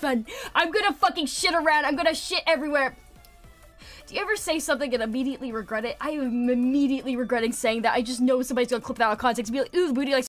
fun. I'm gonna fucking shit around. I'm gonna shit everywhere. Do you ever say something and immediately regret it? I am immediately regretting saying that. I just know somebody's gonna clip that out of context and be like, ooh, the booty likes